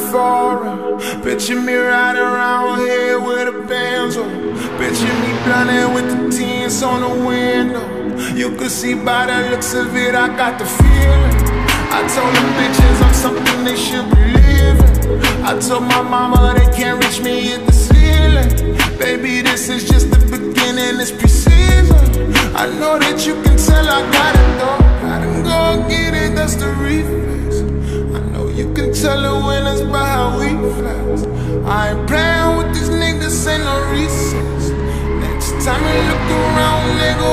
foreign. Picture me riding around here with a Benzo. Picture me blinded with the tints on the window. You could see by the looks of it, I got the feeling. I told them bitches I'm something they should believe in. I told my mama they can't reach me at the ceiling. Baby, this is just the beginning, it's pre-season. I know that you can tell I got it though. Gotta go get it, that's the reflex. I know you can tell the winners by how we flex. I ain't playing with these niggas, ain't no recess. Next time you look around, nigga,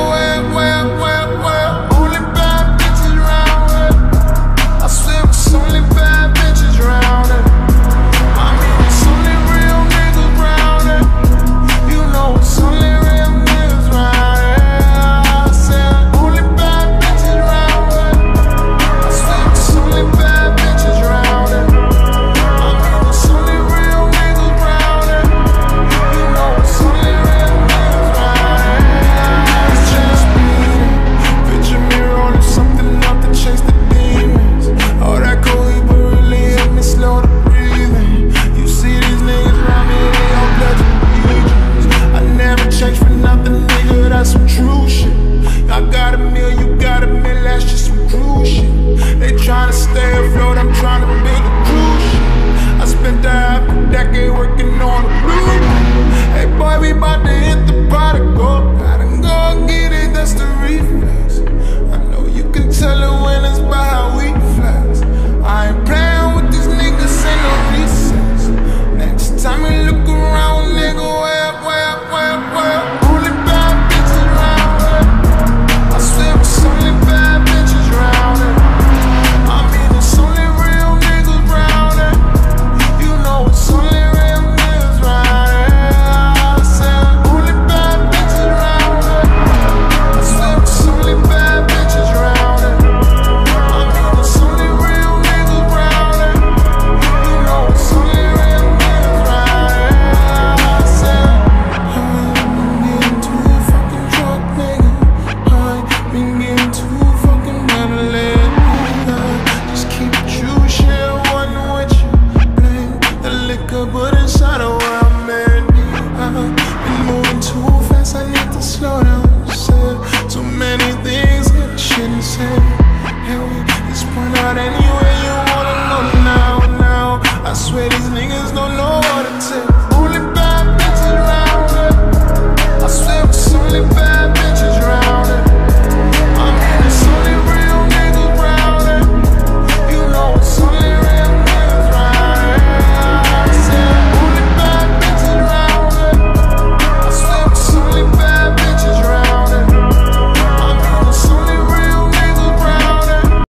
where? Only bad bitches round here. I swear it's only bad bitches round here. I mean, it's only real niggas round here. You know it's only real niggas round here. I said only bad bitches round here. I swear it's only bad bitches round here. I mean, it's only real niggas round here. You know it's only real niggas round here. It's just bleeding. Picture me rolling something up to chase the demons. All that cold, but really help me slow the breathing. You see these niggas around me, they all blood allegiance. I never change for nothing, nigga, that's some true shit. I got a meal, you got a meal, that's just some cruise shit. They tryna stay afloat, I'm tryna build a cruise ship. I spent the half a decade working on a blueprint. Hey boy, we bout to hit the pot and go. Gotta go get it, that's the reflex. I know you can tell the winners by how we flex. I ain't playing with these niggas, ain't no recess. Next time you look around, nigga, where? Only bad bitches round here. I swear it's only bad bitches round here. I mean, it's only real niggas round here. You know it's only real niggas round here. I said only bad bitches round here. I swear it's only bad bitches round here. I mean, it's only real niggas round here. You know it's only real niggas round here. I said I've been getting too fucking drunk, nigga. I've been getting too fucking meddling. Just keep it true, shit, wasn't with you. Blame the liquor, but inside of